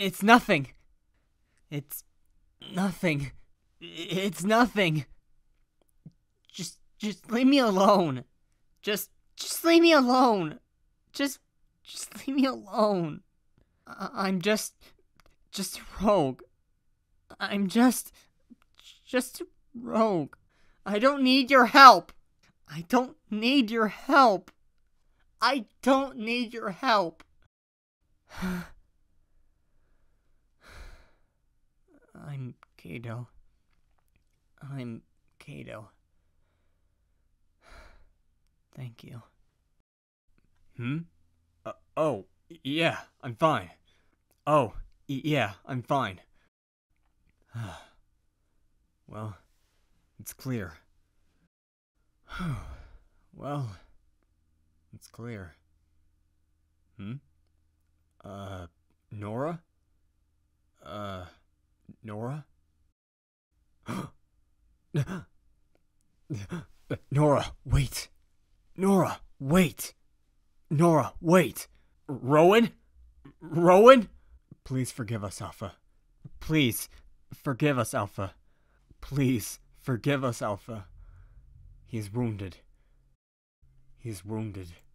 It's nothing. It's nothing. It's nothing. Just leave me alone. Just leave me alone. Just leave me alone. I'm just a rogue. I'm just a rogue. I don't need your help. I don't need your help. I don't need your help. I'm Kaito. I'm Kaito. Thank you. Oh, yeah, I'm fine. Oh, yeah, I'm fine. Well, it's clear. Well, it's clear. Nora? Nora? Nora, wait. Nora, wait. Nora, wait. Rowan? Rowan? Please forgive us, Alpha. Please, forgive us, Alpha. Please, forgive us, Alpha. He's wounded. He's wounded.